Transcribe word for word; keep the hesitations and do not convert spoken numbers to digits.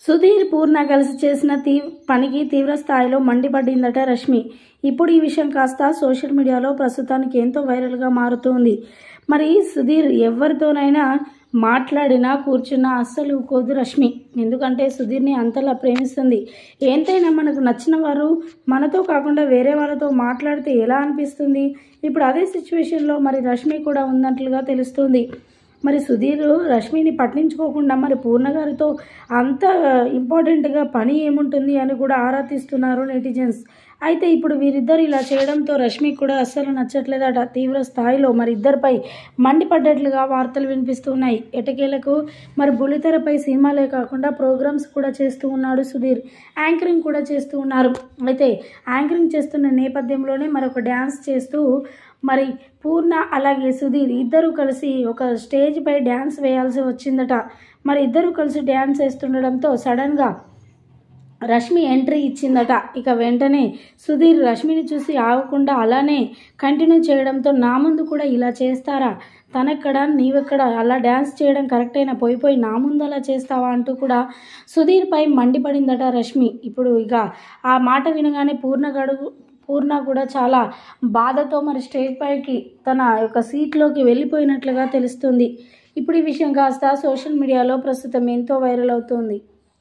సుధీర్ పూర్ణ కలిసి చేసిన తీ పనికి తీవ్ర స్థాయిలో మండిపడిందట రష్మి. ఇప్పుడు ఈ విషయం కాస్త సోషల్ మీడియాలో ప్రస్తుతానికి ఎంతో వైరల్గా మారుతుంది. మరి సుధీర్ ఎవరితోనైనా మాట్లాడినా కూర్చున్నా అస్సలు ఊకోదు రష్మి. ఎందుకంటే సుధీర్ని అంతలా ప్రేమిస్తుంది. ఎంతైనా మనకు నచ్చిన వారు మనతో కాకుండా వేరే వాళ్ళతో మాట్లాడితే ఎలా అనిపిస్తుంది? ఇప్పుడు అదే సిచ్యువేషన్లో మరి రష్మి కూడా ఉన్నట్లుగా తెలుస్తుంది. మరి సుధీర్ రష్మిని పట్టించుకోకుండా మరి పూర్ణ గారితో అంత ఇంపార్టెంట్గా పని ఏముంటుంది అని కూడా ఆరా తీస్తున్నారు నెటిజన్స్. అయితే ఇప్పుడు వీరిద్దరు ఇలా చేయడంతో రష్మి కూడా అస్సలు నచ్చట్లేదట. తీవ్ర స్థాయిలో మరి ఇద్దరిపై మండిపడ్డట్లుగా వార్తలు వినిపిస్తున్నాయి. ఎటకేలకు మరి బుల్లితెరపై సినిమాలే కాకుండా ప్రోగ్రామ్స్ కూడా చేస్తూ ఉన్నాడు సుధీర్. యాంకరింగ్ కూడా చేస్తూ ఉన్నారు. అయితే యాంకరింగ్ చేస్తున్న నేపథ్యంలోనే మరొక డ్యాన్స్ చేస్తూ మరి పూర్ణ అలాగే సుధీర్ ఇద్దరు కలిసి ఒక స్టేజ్ పై డ్యాన్స్ వేయాల్సి వచ్చిందట. మరి ఇద్దరు కలిసి డ్యాన్స్ వేస్తుండడంతో సడన్గా రష్మి ఎంట్రీ ఇచ్చిందట. ఇక వెంటనే సుధీర్ రష్మిని చూసి ఆగకుండా అలానే కంటిన్యూ చేయడంతో నా ముందు కూడా ఇలా చేస్తారా, తనెక్కడ నీవెక్కడ, అలా డ్యాన్స్ చేయడం కరెక్టైనా, పోయి పోయి నా ముందు అలా చేస్తావా అంటూ కూడా సుధీర్పై మండిపడిందట రష్మి. ఇప్పుడు ఇక ఆ మాట వినగానే పూర్ణ గడుగు పూర్ణ కూడా చాలా బాధతో మరి స్టేజ్ పైకి తన యొక్క సీట్లోకి వెళ్ళిపోయినట్లుగా తెలుస్తుంది. ఇప్పుడు ఈ విషయం కాస్త సోషల్ మీడియాలో ప్రస్తుతం ఎంతో వైరల్ అవుతుంది.